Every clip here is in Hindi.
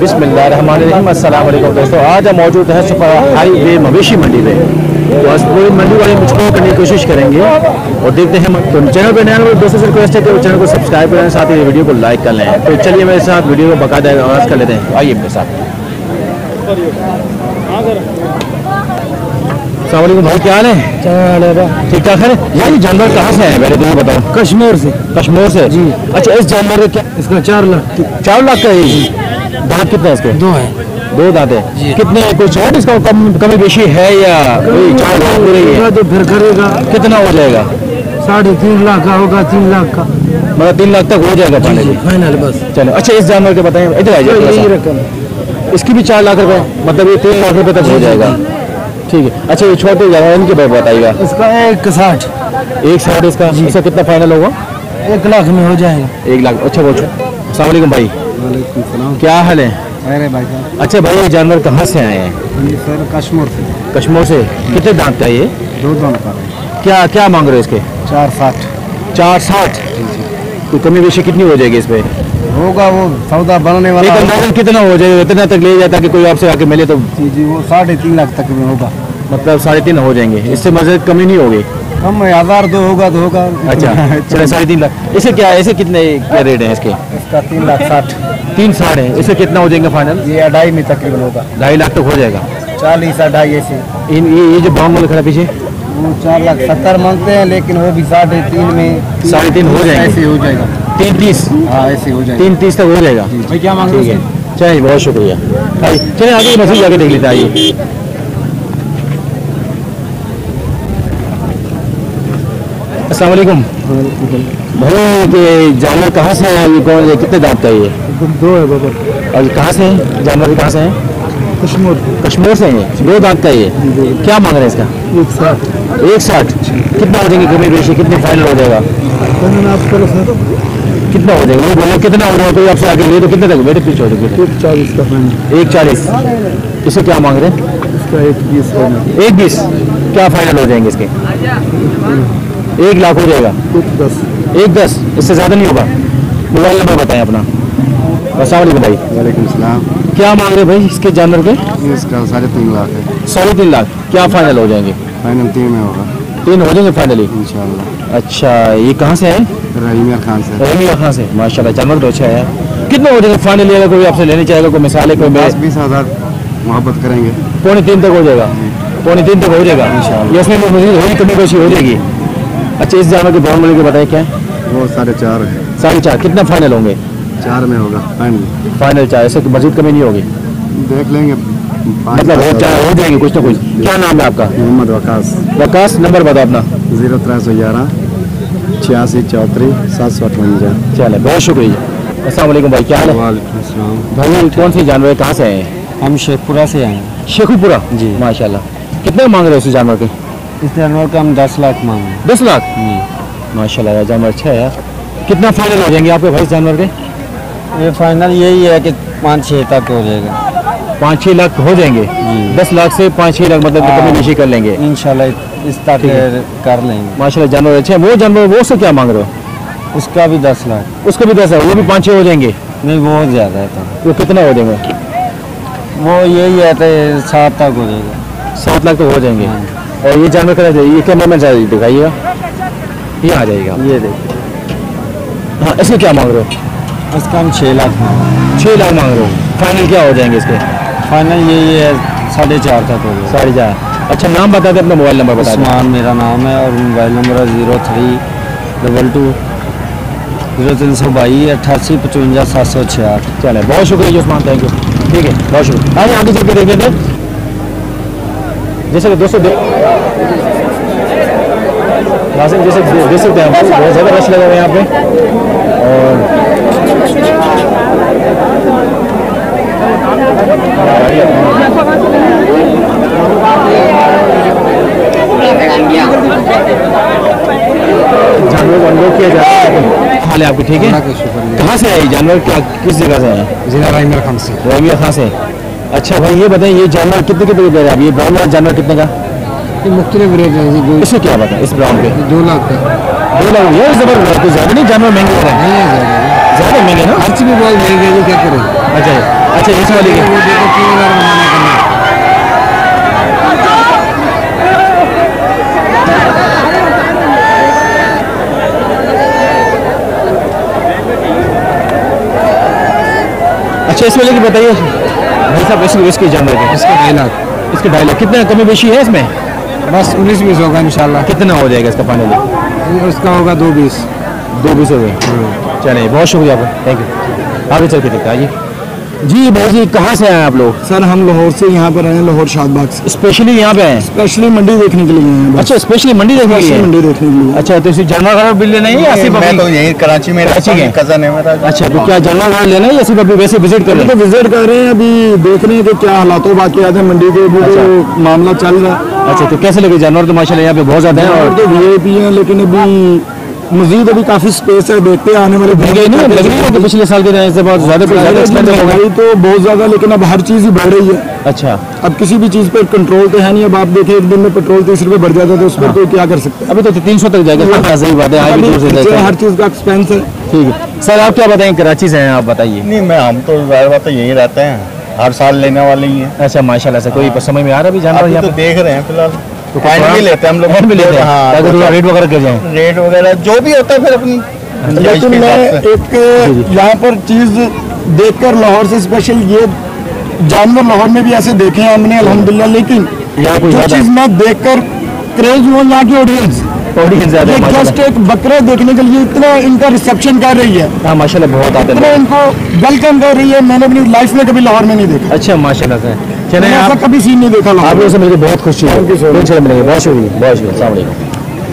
बिस्मिल्लाहिर्रहमानिर्रहीम। अस्सलाम वालेकुम दोस्तों, आज हम मौजूद हैं सुपर हाईवे मवेशी मंडी में। तो आज पूरी मंडी वाले मुझको करने की कोशिश करेंगे और देखते हैं। तो चैनल पर नया दोस्तों से रिक्वेस्ट है कि चैनल को सब्सक्राइब करें, साथ ही वीडियो को लाइक कर लें। तो चलिए मेरे साथ वीडियो को बाकायदा आगाज़ कर लेते हैं, आइए मेरे साथ। अस्सलाम वालेकुम भाई, क्या हाल है? ठीक ठाक है। यार ये जानवर कहाँ से है पहले तुम्हें बताओ? कश्मीर से। कश्मीर से जी। अच्छा, इस जानवर का क्या इसका 4 लाख। 4 लाख का है। दांत कितने हैं इसके? 2 है। 2 दांत है। कितने कुछ और इसका कमी बेशी है या वही 4 लाख हो रही है? तो फिर करेगा कितना हो जाएगा? 3.5 लाख का होगा, 3 लाख का, मतलब 3 लाख तक हो जाएगा फाइनल बस। चलो अच्छा, इस जानवर के बताएं, इधर आ जाइए। यही रकम इसकी भी 4 लाख रुपए, मतलब ये 3 लाख रुपए तक हो जाएगा। ठीक है। अच्छा, ये छोटे जानवर इनके बारे में बताइएगा। इसका 1.60। 1.60 इसका। इसका कितना फाइनल होगा? 1 लाख में हो जाएगा। 1 लाख। अच्छा वो अस्सलाम वालेकुम भाई। वालेकुम सलाम। क्या हाल है? अरे भाई साहब। अच्छा भाई, ये जानवर कहाँ से आए हैं? सर कश्मीर से। कश्मीर से। कितने दांत का ये? 2 दांत का। क्या क्या मांग रहे हो इसके? 4.60। 4.60। तो कमी बेशी कितनी हो जाएगी इस पे? होगा वो सौदा बनने वाला। एक अंदाज़न कितना हो जाएगा? इतना तक ले जाता कि कोई आपसे आके मिले तो? जी वो 3.5 लाख तक में होगा। मतलब 3.5 हो जाएंगे, इससे मज़ीद कमी नहीं होगी? कम 1000 तो होगा तो होगा। अच्छा चलो 3.5 लाख। इसे क्या, ऐसे कितने क्या रेट है इसके? इसका 3,60,000। 3.60 है। इसे कितना हो जाएगा फाइनल? ये 2.5 में तकरीबन होगा। 2.5 लाख तक हो जाएगा। 40 2.5 ऐसे। ये जो बाम वाला खड़ा पीछे वो 4,70,000 मांगते हैं, लेकिन वो भी 3.5 में। 3.5 हो जाएगा। ऐसे हो जाएगा। 3.30। हाँ ऐसे हो जाएगा। 3.30 तक हो जाएगा। भाई क्या मांग रहे हैं? चलिए बहुत शुक्रिया भाई। चलिए आगे मसीह जाके देख लेते आइए। अस्सलाम वालेकुम भाई, ये जानवर कहाँ से है? ये कौन है? कितने दांत का ये? 2 है बाबा। और कहाँ से है जानवर? कहाँ से है? कश्मीर। कश्मीर से है। 2 दांत का ये। क्या मांग रहे हैं इसका? 160। 1.60। कितना हो जाएंगे कमी बेशी? कितने फाइनल हो जाएगा? कितना हो जाएगा? वो बोलो कितना हो जाएगा? कोई आपसे आगे ले तो कितने तक? मेरे पीछे हो जाएगा। 140 का फाइनल। 1.40। इसे क्या मांग रहे हैं? इसका 120 फाइनल। 1.20। क्या फाइनल हो जाएंगे इसके? 1 लाख हो जाएगा। 110। 1.10। इससे ज़्यादा नहीं होगा। मोबाइल नंबर बताएं अपना। अस्सलाम वालेकुम भाई। वालेकुम सलाम। क्या मांग रहे भाई इसके जानवर के? इसका 3.5 लाख है। 3.5 लाख। क्या फाइनल हो जाएंगे? फाइनल 3 में होगा 3 हो जाएंगे फाइनली इंशाल्लाह। अच्छा, ये कहाँ से है? रहीमिया खान से। रहीमिया खान से। माशाल्लाह जानवर तो अच्छा है। कितना हो जाएगा फाइनली? अगर कोई आपसे लेने चाहेगा, कोई मिसाल है, कोई 20 हज़ार मोहब्बत करेंगे। 2.25 तक हो जाएगा। 2.25 तक हो जाएगा इंशाल्लाह। ये उसमें मज़ीद होगी, कमी बेशी हो जाएगी। अच्छा, इस जानवर के भाव मूल्य के बताएं क्या है? वो 4.5 है। 4.5। कितना फाइनल होंगे? 4 में होगा फाइनल। फाइनल 4। ऐसे मज़ीद कमी नहीं होगी? देख लेंगे। मतलब हो जाएंगे कुछ ना कुछ। क्या नाम है आपका? मोहम्मद वकास। वकास। नंबर बताओ अपना। 0311 86 34 758। चले बहुत शुक्रिया। अस्सलाम वालेकुम भाई, क्या हाल है? वालेकुम सलाम। भाई कौन सी जानवर कहाँ से आए हैं? हम शेखपुरा से आए हैं। शेखुपुरा जी। माशाल्लाह। कितने मांग रहे हो उस जानवर के? इस जानवर का हम 10 लाख मांगे। 10 लाख। माशाल्लाह यार, जानवर अच्छा है यार। कितना फाइनल हो जाएंगे आपके भाई जानवर के? ये फाइनल यही है कि 5-6 तक हो जाएगा। 5-6 लाख हो जाएंगे। 10 लाख से 5-6 लाख, मतलब कमी बेशी कर लेंगे इंशाल्लाह। इस तक कर लेंगे माशाल्लाह। जानवर अच्छे हैं। वो जानवर वो से क्या मांग रहे हो? उसका भी 10 लाख। उसको भी 10 है। वो भी 5-6 हो जाएंगे? नहीं बहुत ज़्यादा है तो। वो कितना हो जाएंगे? वो यही है तो 7 तक हो जाएगा। 7 लाख तो हो जाएंगे। और ये जानवर करा जाए, ये कैमरा में दिखाइएगा। ये आ जाएगा। ये देखिए। हाँ, इसके क्या मांग रहे हो? इसका हम 6 लाख मांगे। 6 लाख मांग रहे हो। फाइनल क्या हो जाएंगे इसके? फाइनल यही है 4.5 तक हो जाएगा। 4.5। अच्छा, नाम बता दें, अपना मोबाइल नंबर बता दें। उस्मान मेरा नाम है और मोबाइल नंबर है 0322 0322 88 55 766। चले बहुत शुक्रिया उस्मान, थैंक यू। ठीक है, बहुत शुक्रिया। आइए आगे चल के देख लेते हैं। जैसे कि दोस्तों जैसे देख सकते हैं, बहुत ज़्यादा रश लगा हुआ है यहाँ पे। और जानवर को अनलॉक किया जाता है। हाल है आपकी? ठीक है। कहाँ से आए जानवर? क्या किस जगह से आए? जिला रहीमिया खान से। रहीमिया खान से। अच्छा भाई, ये बताएं, ये जानवर कितने के दे रहे हैं? ये ब्राउन वाला जानवर कितने का? ये मुख्तलिफ रेट है। इससे क्या बताएं? इस ब्राउन के 2 लाख का। 2 लाख। ये ज़बरदस्त। ज़्यादा नहीं जानवर महंगे हो रहे हैं? नहीं है ज़्यादा महंगे ना? खर्च भी बहुत महंगे हैं, क्या करें। अच्छा, अच्छा इस वाली की अच्छा इस वाले की बताइए भाई साहब। इसकी जानवर की इसके 2.5 लाख। इसके 2.5 लाख कितना कमी बेशी है इसमें? बस 19-20 होगा इंशाल्लाह। कितना हो जाएगा इसका फाइनली? इसका होगा 2.20। 2.20 हो गए। चलिए बहुत शुक्रिया आपका, थैंक यू। आगे चल के देखते आइए जी। भाई जी कहाँ से आए आप लोग? सर हम लाहौर से यहाँ पर आए हैं, लाहौर शादबाग से। स्पेशली यहाँ पे आए? स्पेशली मंडी देखने के लिए आए हैं। अच्छा स्पेशली मंडी देखने के लिए? मंडी देखने के लिए। अच्छा तो इसी जानवर वाला बिल लेना है या सिर्फ मैं तो यहीं कराची में रहता हूँ, कजन है मेरा। अच्छा तो क्या जानवर वाला लेना है या सिर्फ अभी वैसे विजिट कर रहे तो विजिट कर रहे हैं, अभी देख रहे हैं कि क्या हालातों बाकी आते हैं मंडी के, अभी तो मामला चल रहा है। अच्छा तो कैसे लगे जानवर? तो माशाल्लाह यहाँ पे बहुत ज्यादा है और तो VIP हैं, लेकिन अभी मजीद अभी काफी स्पेस है, देखते हैं आने वाले नहीं लग रही है कि पिछले साल के से बहुत ज्यादा महंगाई तो बहुत ज्यादा, लेकिन अब हर चीज ही बढ़ रही है। अच्छा अब किसी भी चीज पर कंट्रोल तो है नहीं। अब आप देखें एक दिन में पेट्रोल 30 रुपए बढ़ जाता है, तो उस पर तो क्या कर सकते हैं। अभी तो 300 तक जाएगा। सही बात है, हर चीज का एक्सपेंस है। ठीक है सर आप क्या बताएं? कराची से हैं आप, बताइए। नहीं मैं हम तो जाहिर बात है यहीं रहते हैं, हर साल लेने वाले ही हैं। अच्छा माशाल्लाह से कोई समझ में आ रहा है अभी जानवर अभी यहाँ तो पे? देख रहे हैं फिलहाल। तो हैंड भी लेते हैं हम लोग। हैंड भी लेते हैं हाँ, ताकि थोड़ा रेट वगैरह कर जाए। रेट वगैरह जो भी होता है फिर अपनी लेकिन मैं एक यहाँ पर चीज देखकर लाहौर से स्पेशल ये जानवर लाहौर में भी ऐसे देखे हैं हमने अल्हम्दुलिल्लाह, लेकिन जो चीज मैं देखकर क्रेज हुआ यहाँ की ऑडियंस ज्यादा है जस्ट एक बकरा देखने के लिए इतना इनका रिसेप्शन कर रही है। हाँ माशाल्लाह बहुत आते इतना हैं। इनको वेलकम कर रही है, मैंने अपनी लाइफ में कभी लाहौर में नहीं देखा। अच्छा माशाल्लाह से। चलिए मैंने ऐसा आप कभी सीन नहीं देखा आप लाहौर लोगों से मिलकर बहुत खुशी है। फिर मिलेंगे, बहुत शुक्रिया, बहुत शुक्रिया। अस्सलाम वालेकुम।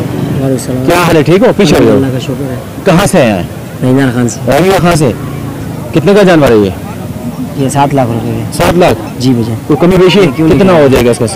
क्या हाल है? ठीक हो? पीछे अल्लाह का शुक्र है। कहाँ से आए हैं? नईनार खान से। रंगीला खां से। कितने का जानवर है ये? ये 7 लाख रुपए के। 7 लाख? जी भैया। तो कमी बेशी कितना हो जाएगा इसका?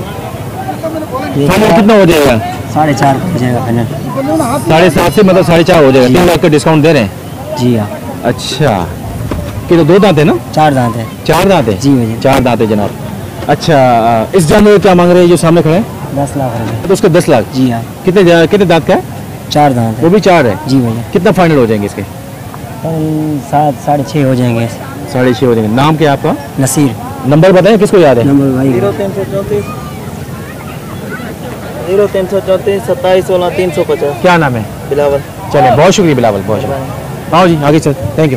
ये फाइनल कितना हो जाएगा? 4.5 हो जाएगा फाइनल। 7.5 से मतलब 4.5 हो जाएगा। 3 लाख का डिस्काउंट दे रहे हैं? जी हाँ। अच्छा कि तो 2 दांत है ना? 4 दांत है। 4 दांत है? जी भैया। 4 दांत है जनाब। अच्छा इस जानवर क्या मांग रहे हैं जो सामने खड़े हैं? 10 लाख रुपए। तो उसका 10 लाख। जी हाँ। कितने दांत का है? 4 दांत है। वो भी 4 है? जी भैया। कितना फाइनल हो जाएंगे इसके? 7 6.5 हो जाएंगे। 6.5 हो जाएंगे। नाम क्या आपका? नसीर। नंबर बताएं, किसको याद है? नंबर भाई 0334 27 16 350। क्या नाम है? बिलावल। चलिए बहुत शुक्रिया बिलावल, बहुत शुक्रिया। आओ जी आगे चल, थैंक यू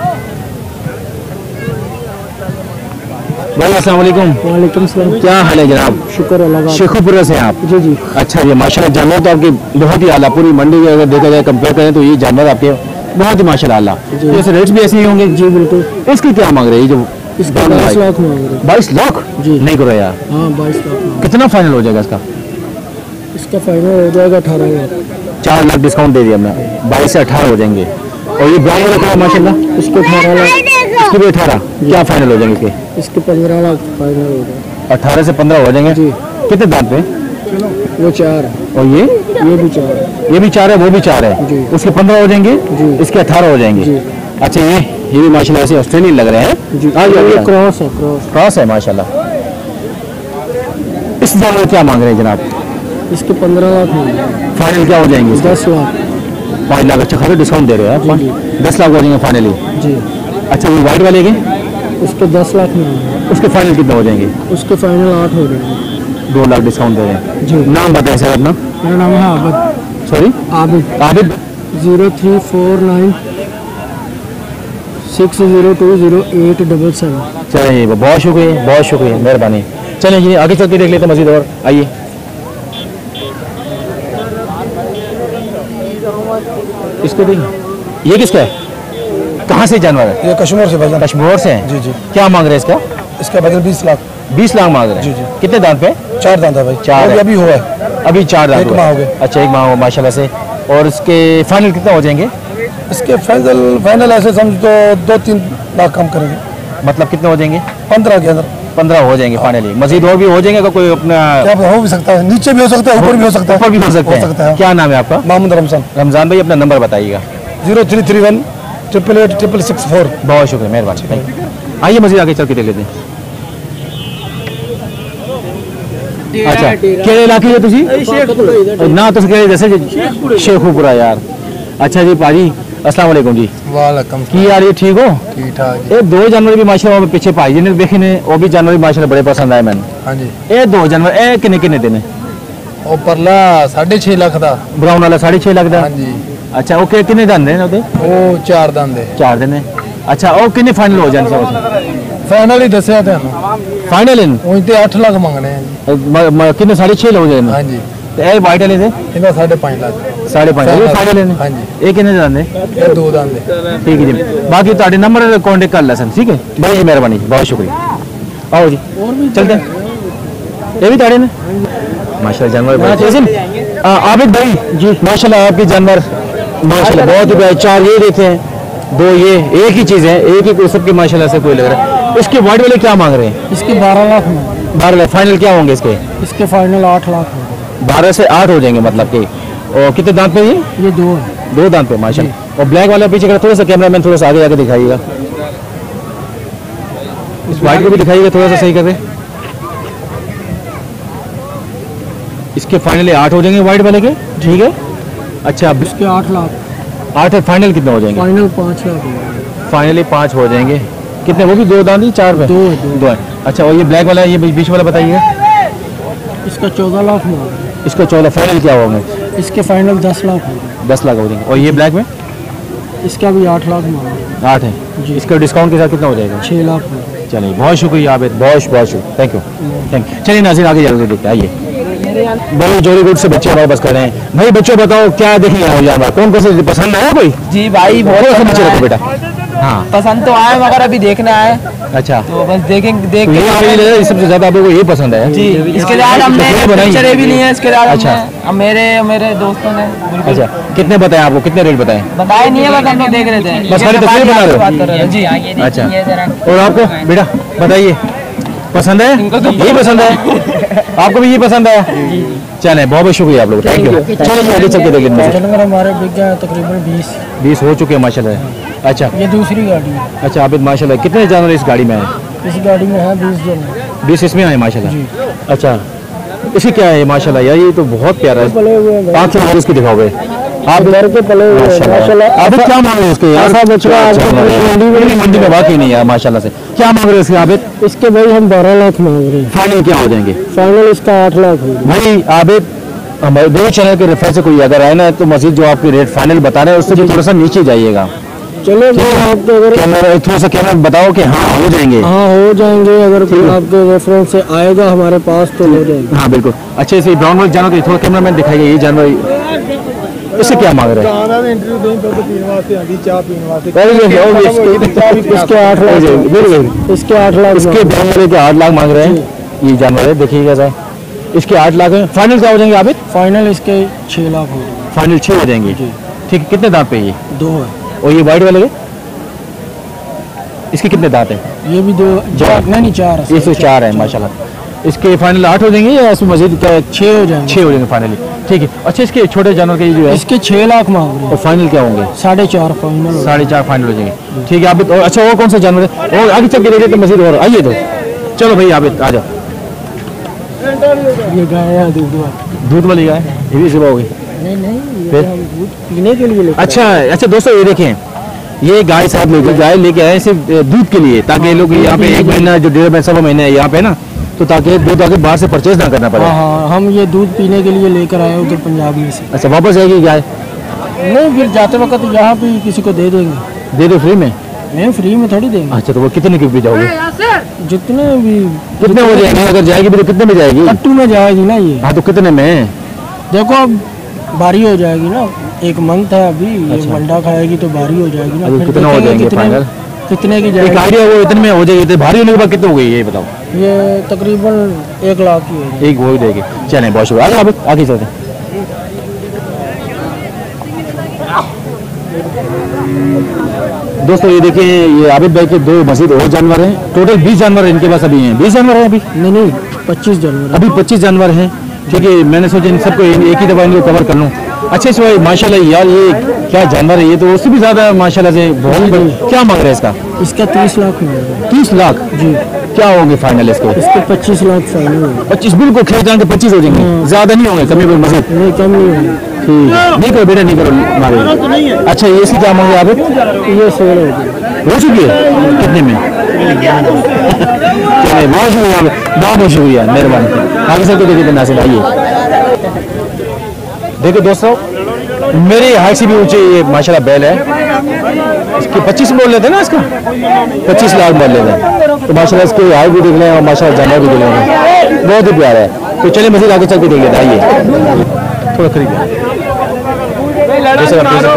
भाई। अस्सलाम वालेकुम। वालेकुम सलाम। क्या हाल है जनाब? शुक्र अल्लाह का। शेखुपुरा से आप? जी जी। अच्छा ये माशाल्लाह जानवर तो आपके बहुत ही आला, पूरी मंडी में अगर देखा जाए कंपेयर करें तो ये जानवर आपके बहुत ही माशाल्लाह आला। जैसे रेट्स भी ऐसे ही होंगे? जी बिल्कुल। इसकी क्या मांग रहे हैं जो? इसका 22 लाख मांग रहे हैं। 22 लाख? जी। नहीं करो यार। हाँ 22 लाख। कितना फाइनल हो जाएगा इसका? इसका फाइनल हो जाएगा 18 लाख। 4 लाख डिस्काउंट दे दिया हमने, 22 से 18 हो जाएंगे। और ये ब्राउन रखा है माशाल्लाह, इसको 18 लाख। इसकी भी 18। क्या फाइनल हो जाएंगे इसके? इसके 15 लाख फाइनल हो जाएगा। 18 से 15 हो जाएंगे। जी। कितने दांत पे? वो 4 और ये भी 4 है। ये भी 4 है, वो भी 4 है। जी। उसके 15 हो जाएंगे। जी। इसके 18 हो जाएंगे। जी। अच्छा ये भी माशाल्लाह से ऑस्ट्रेलियन लग रहे हैं। जी। आ जाओ, ये आ जाओ। क्रॉस है, क्रॉस। क्रॉस है माशाल्लाह। इस जानवर क्या मांग रहे हैं जनाब? इसके 15 लाख मांग रहे हैं। फाइनल क्या हो जाएंगे इसके? 10 लाख। 5 लाख। अच्छा खासा डिस्काउंट दे रहे हैं आप। जी। 10 लाख हो जाएंगे फाइनली। जी। अच्छा वो वाइट वाले के? उसके 10 लाख मांग रहे हैं। उसके फाइनल कितना हो जाएंगे? उसके फाइनल 8 हो जाएंगे। 2 लाख डिस्काउंट दे रहे हैं। जी। नाम बताएं सर अपना। मेरा नाम है आबिद। सॉरी आबिद। आबिद। 0349 60208777। चलिए बहुत शुक्रिया, बहुत शुक्रिया, मेहरबानी। चलिए जी आगे चल के देख लेते हैं मजीद और। आइए इसको देखिए, ये किसका है? कहाँ से जानवर है? ये कश्मीर से भाईजान। कश्मीर से है? जी जी। क्या मांग रहे हैं इसका? इसका बदल 20 लाख। 20 लाख मांग रहे हैं? जी जी। कितने दांत पे? 4 दांत है भाई। 4 है। अभी हुआ है। अभी 4 दांत एक हुए। माह हो गए। अच्छा 1 माह हो माशाल्लाह से। और इसके फाइनल कितना हो जाएंगे? इसके फाइनल ऐसे समझ तो 2-3 लाख कम करेंगे। मतलब कितने हो जाएंगे? 15 के अंदर 15 हो जाएंगे फाइनली। मजीद और भी हो जाएंगे? कोई अपना क्या हो भी सकता है, नीचे भी हो सकता है, ऊपर भी हो सकता है। ऊपर भी हो सकता है। क्या नाम है आपका? मोहम्मद रमजान। रमजान भाई अपना नंबर बताइएगा। 0331 888 666। बहुत शुक्रिया, मेहरबानी, थैंक यू। आइए मजीद आगे चल के देख लेते हैं। अच्छा ਕਿਹੜੇ ਇਲਾਕੇ ਦੇ ਤੁਸੀਂ? ਨਾ ਤੁਸੀਂ ਕਿਹੜੇ ਦੱਸੇ? शेखुपुरा यार। अच्छा जी पाजी अस्सलाम वालेकुम जी वालेकुम की यार ये ठीक हो ठीक ठाक ये दो जानवर भी माशाल्लाह पीछे भाई जी ने देखे ने वो भी जानवर भी माशाल्लाह बड़े पसंद आए मैंने हाँ जी ये दो जानवर ये किन्ने किन्ने देने ਉਹ ਪਰਲਾ 6.5 ਲੱਖ ਦਾ ब्राउन वाला 6.5 लाख ਦਾ ਹਾਂਜੀ अच्छा ओके किन्ने दंद ने ਉਹਦੇ ਉਹ 4 ਦੰਦ ਦੇ 4 ਦਿਨ अच्छा ਉਹ ਕਿੰਨੇ ਫਾਈਨਲ ਹੋ ਜਾਣ ਸਭ ਫਾਈਨਲ ਹੀ ਦੱਸਿਆ ਤੁਹਾਨੂੰ ਫਾਈਨਲ ਇਨ ਉਹ ਤੇ 8 ਲੱਖ ਮੰਗਣੇ ਆ ਜੀ ਕਿੰਨੇ 6.5 ਹੋ ਜਾਣ ਹਾਂਜੀ ਤੇ ਇਹ ਵਾਈਟ ਵਾਲੇ ਦੇ ਇਹਦਾ 5.5 ਲੱਖ 5.5 ਇਹ ਫਾਈਨਲ ਨੇ ਹਾਂਜੀ ਇਹ ਕਿੰਨੇ ਦੰਦ ਨੇ ਇਹ 2 ਦੰਦ ਦੇ ठीक है जी बाकी ਤੁਹਾਡੇ ਨੰਬਰ कांटेक्ट कर लेसन ठीक है बड़ी मेहरबानी बहुत शुक्रिया आओ जी और भी चलते हैं ये भी ताड़े ने माशाल्लाह जानवर बड़े तेज हैं आबिद भाई जी माशाल्लाह आपके जानवर माशाल्लाह बहुत ही प्यारे चार ये देखे हैं दो ये एक ही चीज है एक ही सबके माशाल्लाह से कोई लग रहा है इसके वाइट वाले क्या मांग रहे हैं इसके 12 लाख में 12 लाख फाइनल क्या होंगे इसके इसके फाइनल 8 लाख में 12 से 8 हो जाएंगे मतलब कि और कितने दांत पे ये 2 है 2 दांत पे माशाल्लाह और ब्लैक वाला पीछे का थोड़ा सा कैमरामैन थोड़ा सा आगे आके दिखाइएगा इस वाइट को भी दिखाइएगा थोड़ा सा सही कर दे इसके फाइनली 8 हो जाएंगे वाइट वाले के ठीक है अच्छा अब इसके 8 लाख 8 फाइनल कितने हो जाएंगे फाइनल 5 लाख फाइनली 5 हो जाएंगे कितने वो भी 2 दांत ही 4 पे 2 है अच्छा और ये ब्लैक वाला ये बीच वाला बताइए इसका 14 लाख में इसका 14 फाइनल क्या होंगे इसके फाइनल 10 लाख है 10 लाख हो जाएंगे और ये ब्लैक में इसका भी 8 लाख में 8 है इसका डिस्काउंट के साथ कितना हो जाएगा 6 लाख में चलिए बहुत शुक्रिया आबिद बहुत बहुत शुक्रिया थैंक यू चलिए नाज़रीन आगे जल्दी देखते आइए बड़े जोरी गुड से बच्चे हमारे पास कर रहे हैं भाई बच्चों बताओ क्या देखेंगे जानवर कौन कौन से पसंद आया कोई जी भाई बहुत कौन सा बच्चे रखो बेटा हाँ पसंद तो आया मगर अभी देखना है अच्छा तो बस देखेंगे देख तो ये आपको ये लगा, सबसे ज्यादा आपको ये पसंद है जी इसके बाद हमने बनाई पिक्चरें भी ली हैं इसके बाद अच्छा। हमने अब मेरे दोस्तों ने बिल्कुल अच्छा कितने बताए आपको कितने रेट बताए बताए नहीं है बस हम लोग देख रहे थे बस खाली तस्वीर बना रहे हो? बात कर रहे थे जी अच्छा और आपको बेटा बताइए पसंद है ये पसंद है आपको भी ये पसंद है चले बहुत बहुत शुक्रिया आप लोग थैंक यू चलिए आगे चल के देख लेते जानवर हमारे बिक गए तकरीबन 20 हो चुके हैं माशाल्लाह अच्छा ये दूसरी गाड़ी है अच्छा आबिद माशाल्लाह कितने जानवर इस गाड़ी में है इस गाड़ी में है 20 जानवर 20 इसमें आए माशाल्लाह अच्छा इसे क्या है माशाल्लाह यार ये तो बहुत प्यारा है पले हुए हैं 5 लाख इसकी दिखाओगे आप घर के पले हुए हैं माशाल्लाह आबिद क्या मांग रहे हैं इसके यार ऐसा बछड़ा आज मंडी में बात ही नहीं यार माशाल्लाह से क्या मांग रहे हैं इसके आबिद इसके भाई हम 12 लाख मांग रहे हैं फाइनल क्या हो जाएंगे फाइनल इसका 8 लाख होगा भाई आबिद हमारे दो चैनल के रेफर से कोई अगर आए ना तो मजीद जो आपके रेट फाइनल बता रहे हैं उससे भी थोड़ा सा नीचे जाइएगा चलो आपके अगर कैमरा थोड़ा सा कैमरा बताओ कि हाँ हो जाएंगे हाँ हो जाएंगे अगर कोई आपके रेफरेंस से आएगा हमारे पास तो हो जाएंगे हाँ बिल्कुल अच्छे से ब्राउन वाले जानवर थोड़ा कैमरा मैन दिखाइए ये जानवर इससे क्या मांग रहे हैं इसके 8 लाख इसके 8 लाख इसके ब्राउन वाले के 8 लाख मांग रहे हैं ये जानवर है देखिएगा सर इसके 8 लाख है फाइनल क्या हो जाएंगे आबिद फाइनल इसके 6 लाख हो जाएंगे फाइनल 6 हो जाएंगे ठीक है कितने दांत पे ये 2 है और ये वाइट वाले के इसके कितने दांत हैं ये भी 2 नहीं 4 है ये तो 4 है माशाल्लाह इसके फाइनल 8 हो जाएंगे या इसमें मजीद क्या 6 हो जाएंगे 6 हो जाएंगे फाइनली ठीक है अच्छा इसके छोटे जानवर के जो है इसके 6 लाख मांग रहे और फाइनल क्या होंगे हैं 4.5 फाइनल 4.5 फाइनल हो जाएंगे ठीक है आबिद और अच्छा और कौन सा जानवर है और आगे चल के देखिए तो मजीद और आइए तो चलो भाई आबिद आ जाओ ये गाय है दूध वाली गाय ये भी सुबह होगी नहीं फिर? हम दूध पीने के लिए लेते अच्छा अच्छा दोस्तों ये देखें ये गाय साहब लोग गाय लेके आए सिर्फ दूध के लिए ताकि ये लोग यहाँ पे 1 महीना जो 1.5 सवा महीने है यहाँ पे ना तो ताकि दूध आगे बाहर से परचेज ना करना पड़े हाँ हाँ हम ये दूध पीने के लिए लेकर आए उधर पंजाब में से अच्छा वापस जाएगी गाय नहीं फिर जाते वक्त यहाँ पे किसी को दे देंगे दे दो फ्री में नहीं फ्री में थोड़ी देंगे अच्छा तो वो कितने की भी जाओगे जितने भी कितने हो जाएंगे अगर जाएगी भी तो कितने में जाएगी कट्टू में जाएगी ना ये हाँ तो कितने में देखो अब बारी हो जाएगी ना 1 मंथ है अभी ये अच्छा। वंडा खाएगी तो बारी हो जाएगी ना अभी फिर कितना हो देखेंगे जाएंगे कितने फाइनल कितने की एक जाएगी आइडिया वो इतने में हो जाएगी इतने भारी होने के बाद कितने हो गई ये बताओ ये तकरीबन 1 लाख की होगी एक हो ही देगी चलें बहुत शुक्रिया आगे आगे चलते हैं। दोस्तों ये देखिए ये आबिद भाई के 2 मजीद और जानवर हैं टोटल 20 जानवर इनके पास अभी हैं 20 जानवर हैं अभी नहीं 25 जानवर अभी 25 जानवर हैं क्योंकि मैंने सोचा इन सबको एक ही दफा इनको कवर कर लूँ अच्छा इस भाई माशाल्लाह यार ये क्या जानवर है, ये तो उससे भी ज्यादा माशाल्लाह से बहुत बड़ी। क्या मांग रहे हैं इसका? इसका 30 लाख में 30 लाख जी। क्या होंगे फाइनल इसके? इसके 25 लाख फाइनल है। 25 बिल्कुल खेल जाएंगे, 25 हो जाएंगे, ज्यादा नहीं होंगे, कमी कोई मजीद नहीं कम नहीं है। ठीक है, नहीं करो बेटा नहीं करो मारे। अच्छा ये इसकी क्या मांगे आप? ये 16 हो चुकी है कितने में? चलिए बहुत शुक्रिया, बहुत शुक्रिया, मेहरबानी। आगे चल के देखिए नासिर आइए। देखो दोस्तों मेरी हाइट से भी ऊंचे ये माशाल्लाह बैल है। इसके 25 बोल लेते हैं ना, इसका 25 लाख बोल लेते हैं। तो माशाल्लाह इसकी हाइट भी देख लें और माशाल्लाह जानवर भी देख लें, बहुत ही प्यारा है। तो चलिए मज़ीद आगे चल के देख लेते हैं। आइए थोड़ा खरीदिए जैसे आप देख सकते हैं।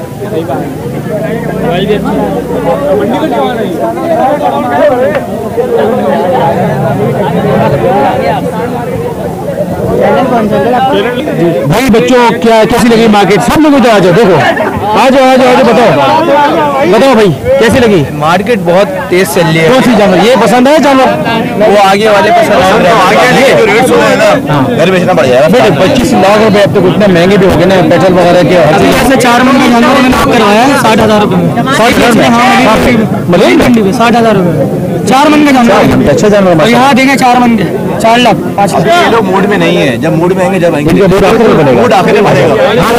भाई बच्चों क्या कैसी लगी मार्केट? सब लोग उधर आ जाओ, देखो आ जाओ आ जाओ आ जाओ, बताओ भाई कैसी लगी मार्केट? बहुत तेज चल रही है। कौन सी जानवर ये पसंद है? जानवर वो आगे वाले पसंद है। घर बेचना पड़ जाएगा बेटे। 25 लाख रुपए अब तक उतने महंगे भी हो गए ना, पेट्रोल वगैरह के हर चीज। 4 मन का जानवर मैंने करवाया है 60,000 रुपए में। 60,000 में 60,000 रुपए 4 मन का जानवर। अच्छा जानवर और यहाँ देंगे 4 मन के 4 लाख 5 लाख। ये लोग मूड में नहीं है, जब मूड में आएंगे जब आएंगे इनका मूड आखिर में बनेगा। मूड आखिर में बनेगा।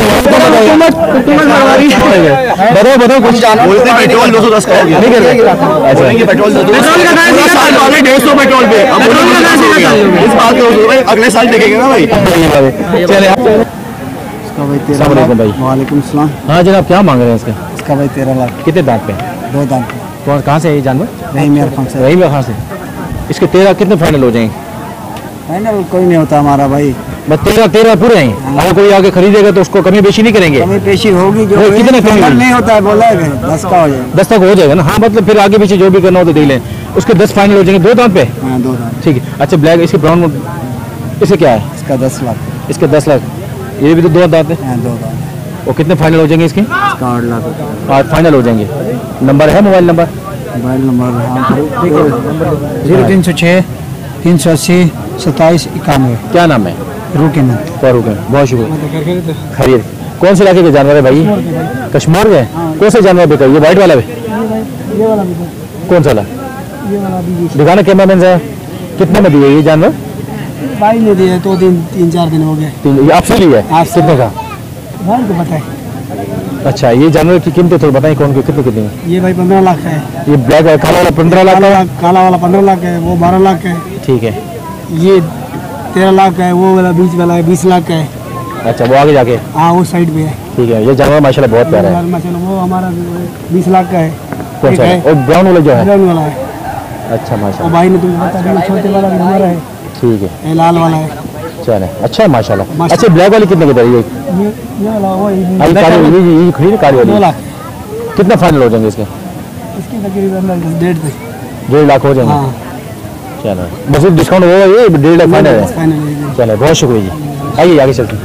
बताओ कुछ बोलते हैं पेट्रोल 210 का हो गया, नहीं कर रहे? अच्छा पेट्रोल 150 पेट्रोल पे अब इस बात को अगले साल देखेंगे ना भाई। चले इसका भाई 13 लाख। भाई वालेकुम सलाम। हाँ जनाब क्या मांग रहे हैं इसका? इसका भाई 13 लाख। कितने दांत पे? 2 दांत। कौन कहाँ से है ये जानवर? नहीं मेरे खान से। रहीम खां से। इसके 13 कितने फाइनल हो जाएंगे? फाइनल कोई नहीं होता हमारा भाई, बस 13 पूरे हैं। अगर कोई आगे खरीदेगा तो उसको कमी बेशी नहीं करेंगे? कमी पेशी होगी जो वो कितने कमी फाइनल होगी? नहीं होता है, बोला है 10 का हो जाएगा। 10 तक हो जाएगा ना? हाँ मतलब फिर आगे पीछे जो भी करना हो तो देख लें। उसके 10 फाइनल हो जाएंगे 2 दांत पे। हाँ 2 दांत। ठीक है। अच्छा ब्लैक इसके ब्राउन इसे क्या है? इसका 10 लाख। इसके 10 लाख। ये भी तो 2 दांत है। हाँ 2 दांत। और कितने फाइनल हो जाएंगे इसके? इसका 8 लाख। 8 फाइनल हो जाएंगे। नंबर है मोबाइल नंबर? Mobile number 0306 380 27 91। क्या नाम है? रुकिन फारूक है। बहुत शुक्रिया। खरीद कौन से इलाके के जानवर है भाई? कश्मीर के? कौन से जानवर बिका? ये वाइट वाला भी? कौन सा वाला? दिखाना कैमरा मैन से। कितने में दिए ये जानवर? भाई ने दिए 2-3-4 दिन हो गए। ये आपसे लिया है? आपसे। कितने का? भाई को पता है। अच्छा ये जानवर की कीमतें थोड़ी बताएं कौन कितने कितने? ये भाई 15 लाख है। ये ब्लैक है काला वाला 15 लाख का? काला वाला 15 लाख है, वो 12 लाख है। ठीक है। ये 13 लाख है, वो वाला बीच वाला है 20 लाख का है। अच्छा वो आगे जाके? हाँ वो साइड पे है। ठीक है। ये जानवर माशाल्लाह बहुत प्यारा है। माशाल्लाह वो हमारा 20 लाख का है। कौन सा है? और ब्राउन वाला जो है? ब्राउन वाला है। अच्छा और माशाल्लाह। भाई ने तुमको बता दिया छोटे वाला भी हमारा है। ठीक है। ये लाल वाला है। चले अच्छा है माशाल्लाह। अच्छा ब्लैक वाली कितने की दर? ये ये वाला वो काली वाली ये खड़ी है काली 2 वाली? लाख। कितना फाइनल हो जाएंगे इसके? इसकी तकरीबन 1.5 तक। 1.5 लाख हो जाएंगे। हाँ चलो बस डिस्काउंट होगा ये 1.5 लाख फाइनल है। फाइनल है। चलो बहुत शुक्रिया जी। आइए आगे चलते हैं।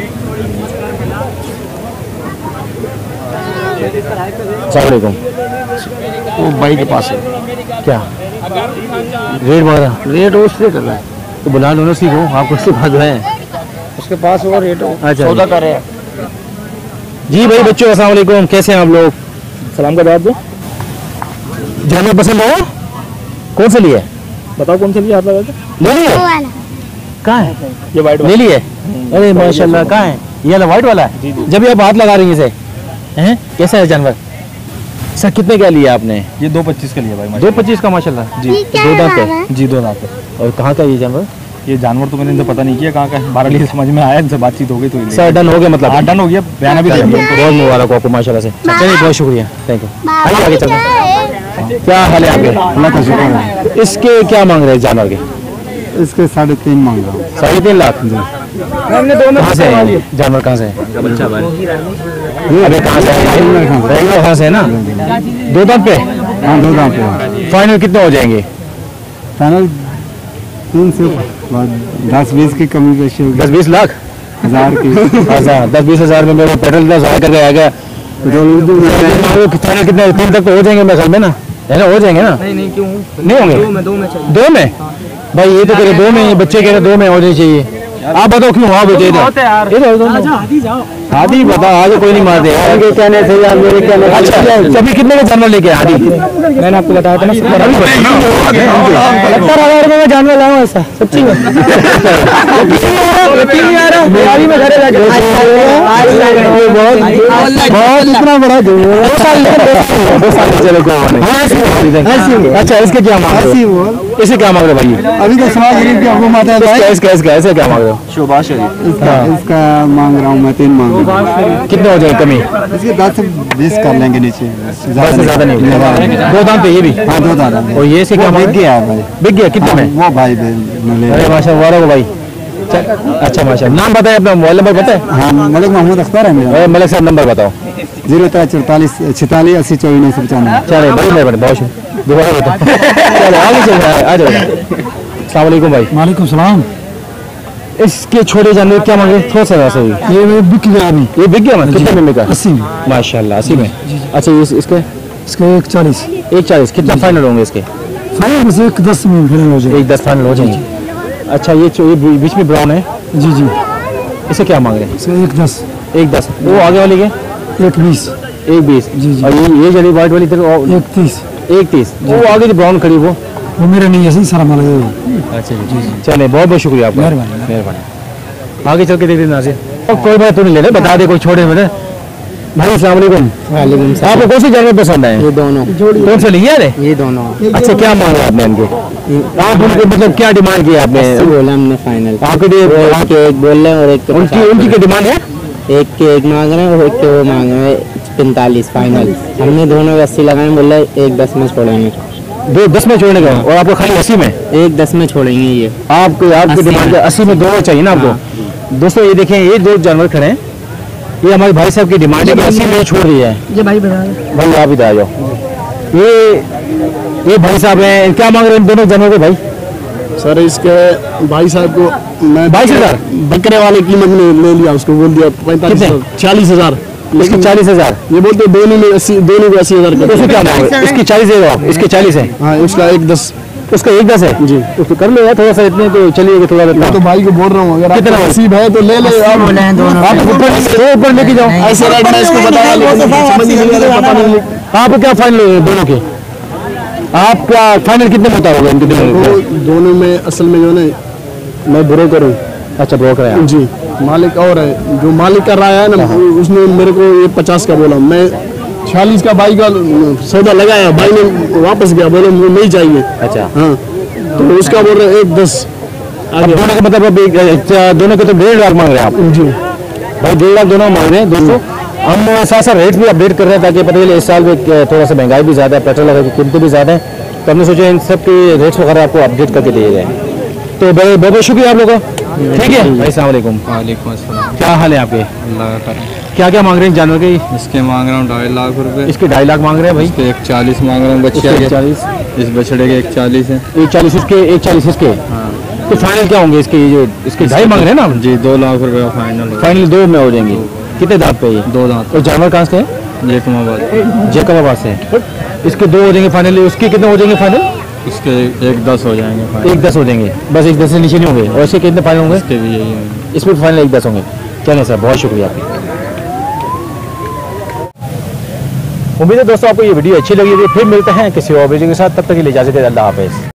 अस्सलाम वालेकुम। वो भाई के पास है। क्या रेट वगैरह? रेट उससे कर रहा है, तो बुला लो ना, सीखो आपको उससे बात है। उसके पास वो रेट अच्छा सौदा कर रहे हैं। जी भाई बच्चों अस्सलाम वालेकुम, कैसे हैं आप लोग? सलाम का जवाब दो। जानवर पसंद है? कौन से लिए? बताओ कौन से लिए? आप ले लिए? कहाँ है? ये वाइट ले लिए? अरे माशाल्लाह कहाँ है? ये वाला व्हाइट वाला है? जब ये आप हाथ लगा रही हैं इसे हैं कैसा है जानवर? सर कितने का लिया आपने? ये 225 का लिया भाई। 225 का माशाल्लाह जी। 2 दांत है जी 2 दांत है। और कहाँ का ये जानवर? ये जानवर तो मैंने इनसे पता नहीं किया कहाँ का है, 12 लिए समझ में आया, इनसे बातचीत हो गई तो सर डन हो गया मतलब? हाँ डन हो गया, बयाना भी दिया। बहुत मुबारक हो आपको माशाल्लाह से। चलिए बहुत शुक्रिया, थैंक यू। आइए आगे चलते हैं। क्या हाल है आपके? अल्लाह का शुक्र है। इसके क्या मांग रहे हैं जानवर के? इसके 3.5 मांग रहा हूँ। 3.5 लाख? कहाँ से है ये जानवर? कहाँ से है? बच्चा भाई अबे कहाँ से है? कहाँ से है ना? 2 दांत पे? हाँ 2 दांत पे। फाइनल कितने हो जाएंगे? फाइनल 3 से 10-20 की कमी पेशी होगी। 10-20 लाख? 1000 की। 10-20 हज़ार में मेरे पेट्रोल का ज़ाया करके आ गया। फाइनल कितने 3 तक तो हो जाएंगे मेरे ख्याल में ना, है ना? हो जाएंगे ना? नहीं क्यों नहीं होंगे? 2 में चाहिए। 2 में? भाई ये तो कह रहे 2 में, ये बच्चे कह रहे 2 में हो जानी चाहिए। आप बताओ क्यों आप बचे हाथी बताओ आगे कोई नहीं मारते आगे कहने से यार मेरे कहने अच्छा सभी कितने का जानवर लेके हाथी मैंने आपको बताया था ना 70,000 रुपए में जानवर लाऊं ऐसा सच्ची में में घरे जाके बहुत इतना बड़ा 2 साल चलो अच्छा इसके क्या मांग रहे हो इसे क्या मांग रहे हो भाई अभी तो समाज गरीब की हुकूमत है इसका ऐसे क्या मांग रहे हो शोभा शरीफ इसका मांग रहा हूँ मैं 3 मांग रहा हूँ कितने हो जाए कमी इसके 10 से 20 कर लेंगे नीचे ज्यादा नहीं 2 दाम पे ये भी हाँ 2 दादा और ये से क्या मांग गया भाई बिक गया कितने में वो भाई अरे माशाल्लाह को भाई अच्छा माशा नाम बताए अपना मोबाइल नंबर बताए हाँ मलिक मोहम्मद अख्तर है मेरा मलिक साहब नंबर बताओ 043 46 80 94 चले बड़ी मेहरबानी बहुत दोबारा बताओ चलो आगे चल रहा है आ जाओ अस्सलाम वालेकुम भाई वालेकुम सलाम इसके छोटे जानवर क्या मांगे थोड़ा सा वैसे ही ये बिक गया अभी ये बिक गया कितने में बिका 80 में माशाल्लाह 80 में अच्छा ये इसके इसका 140 140 कितना फाइनल होंगे इसके फाइनल बस 110 में फाइनल हो जाएगा 110 फाइनल हो जाएंगे अच्छा ये बीच में ब्राउन है जी जी इसे क्या मांग रहे हैं इसका 110 110 वो आगे वाली के 120 120 जी जी और ये जली व्हाइट वाली तो 130 130 वो आगे जो ब्राउन खड़ी वो मेरा नहीं है सारा माल अच्छा जी चले बहुत बहुत शुक्रिया आपका मेहरबानी आगे चल के देख लेना से कोई बात तो नहीं लेना बता दे कोई छोड़े मेरे भाई अस्सलाम वालेकुम आपको कौन से जानवर पसंद आए ये दोनों कौन से लिए रे ये दोनों अच्छा क्या मांगा आपने इनके आप उनके मतलब क्या डिमांड की आपने बोला हमने फाइनल आपके लिए एक बोल रहे हैं और एक उनकी क्या डिमांड है एक के एक मांग रहे हैं और एक के वो मांग रहे हैं 45 फाइनल हमने दोनों 80 लगाए बोले 110 में छोड़ेंगे 10 में छोड़ने का और आपको खाली 80 में 110 में छोड़ेंगे ये आपकी डिमांड 80 में दोनों चाहिए ना आपको दोस्तों ये देखें ये 2 जानवर खड़े हैं ये हमारे भाई साहब की डिमांड है कि 80 में छोड़ दिया है ये भाई बता भाई आप इधर आ जाओ ये भाई साहब हैं क्या मांग रहे हैं इन दोनों जानवरों के भाई सर इसके भाई साहब को मैं 22,000 बकरे वाले कीमत में ले लिया उसको बोल दिया 45,000 इसकी 40,000 ये बोलते दोनों में 80 दोनों को 80,000 का उसको क्या मांग रहे हैं इसकी 40 दे दो आप इसकी 40 है हाँ उसका 110 उसका 110 है जी उसको कर लो यार थोड़ा सा इतने तो चलिए थोड़ा मैं तो भाई को बोल रहा हूँ अगर कितना आपको नसीब है तो ले ले आप आप ऊपर लेके जाओ ऐसे रेट में इसको बताया लेकिन समझ नहीं आ रहा पता नहीं आप क्या फाइनल दोनों के आपका फाइनल कितने में होता होगा इनके दोनों में असल में जो है मैं ब्रोकर हूँ अच्छा ब्रोकर है जी मालिक और है जो मालिक का राय है ना उसने मेरे को ये 50 का बोला मैं 46 का भाई का सौदा लगाया भाई ने वापस गया बोले मुझे नहीं चाहिए अच्छा हाँ तो उसका बोल रहे 110 अब दोनों का मतलब दोनों के तो 1.5 लाख मांग रहे हैं आप जी भाई 1.5 लाख दोनों मांग रहे हैं दोस्तों हम साथ साथ रेट भी अपडेट कर रहे हैं ताकि पता चले इस साल में थोड़ा सा महंगाई भी ज़्यादा है पेट्रोल की कीमतें भी ज़्यादा है तो हमने सोचा इन सब के रेट्स वगैरह आपको अपडेट करके दिए जाए तो बहुत बहुत शुक्रिया आप लोगों का ठीक है भाई अस्सलाम वालेकुम वालेकुम अस्सलाम क्या हाल है आपके अल्लाह का करम। क्या क्या मांग रहे हैं जानवर के इसके मांग रहा हूँ 2.5 लाख रुपए इसके 2.5 लाख मांग रहे हैं भाई इसके 140 मांग रहा हूँ बच्चे के 40 इस बछड़े के 140 है 140 इसके 140 इसके तो फाइनल क्या होंगे इसके ये जो इसके 2.5 मांग रहे हैं ना जी 2 लाख रुपए का फाइनल फाइनल 2 में हो जाएंगे कितने दांत पे ये 2 दांत और जानवर कहाँ से है जेकमाबाद जैकबाबाद से इसके 2 हो जाएंगे फाइनल उसके कितने हो जाएंगे फाइनल इसके 110 हो जाएंगे फाइनल 110 हो जाएंगे बस 110 से नीचे नहीं होंगे और इसके कितने फाइनल होंगे इसके भी यही होंगे इसमें फाइनल 110 होंगे चलें सर बहुत शुक्रिया आपका उम्मीद है दोस्तों आपको ये वीडियो अच्छी लगी होगी फिर मिलते हैं किसी और वीडियो के साथ तब तक के लिए इजाजत है अल्लाह हाफिज़।